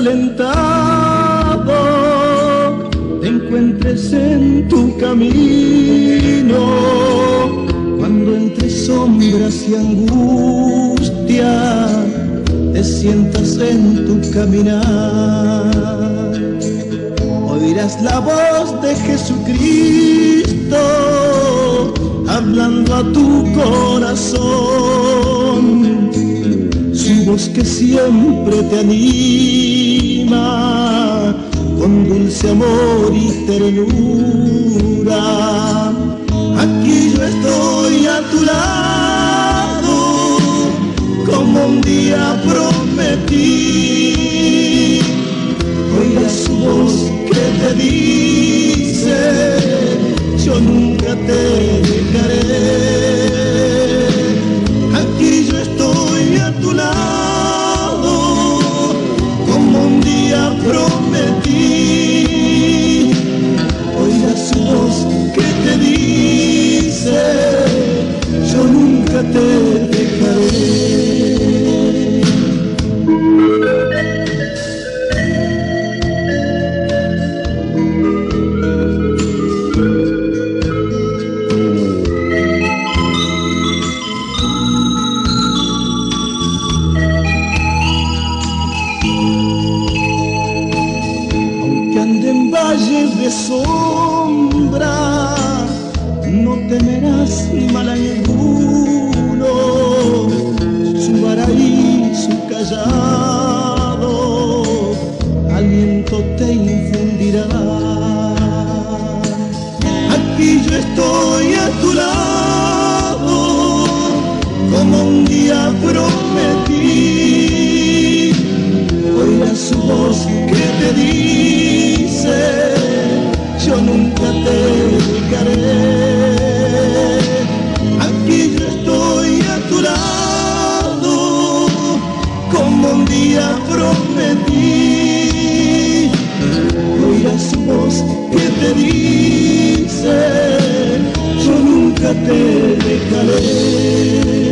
desalentado te encuentres en tu camino, cuando entre sombras y angustia te sientas en tu caminar, oirás la voz de Jesucristo hablando a tu corazón, su voz que siempre te anima con dulce amor y ternura. Aquí yo estoy a tu lado, como un día prometí. Oiga su voz que te dice: yo nunca te dejaré. Aquí yo estoy a tu lado, como un día prometí. Oiga su voz que te dice: yo nunca te dejaré. De sombra, no temerás mal alguno, su vara y su callado aliento te infundirá. Aquí yo estoy a tu lado, como un día prometí. Oiga su voz que te dice: yo nunca te dejaré. Aquí yo estoy a tu lado, como un día prometí. Oirás su voz que te dice: yo nunca te dejaré.